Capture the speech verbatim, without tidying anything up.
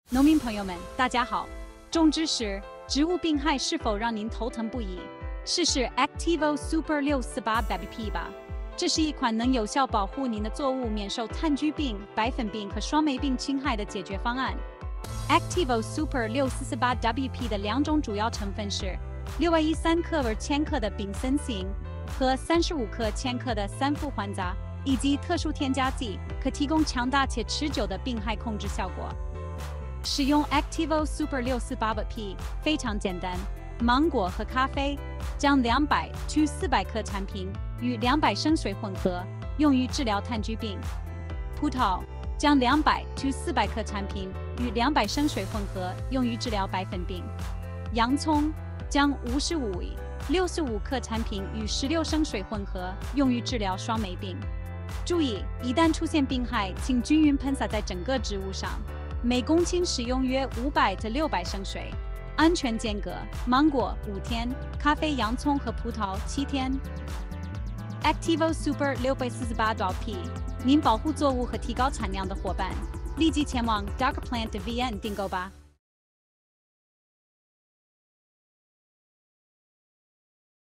农民朋友们，大家好！种植时，植物病害是否让您头疼不已？试试 Activo Super 六四八 Baby P 吧。这是一款能有效保护您的作物免受炭疽病、白粉病和双霉病侵害的解决方案。Activo Super 六四八 W P 的两种主要成分是六百一十三克而千克的丙烯锌和三十五克千克的三氟环杂，以及特殊添加剂，可提供强大且持久的病害控制效果。使用 Activo Super 六四八 P 非常简单。芒果和咖啡，将两百至四百克产品与两百升水混合，用于治疗炭疽病。葡萄，将两百至四百克产品与两百升水混合，用于治疗白粉病。洋葱，将五十五至六十五克产品与十六升水混合，用于治疗双霉病。注意，一旦出现病害，请均匀喷洒在整个植物上。每公顷使用约五百至六百升水。安全间隔：芒果五天，咖啡、洋葱和葡萄七天。Activo Super 六四八 P， 您保护作物和提高产量的伙伴。立即前往 Dark Plant 的 V N 订购吧。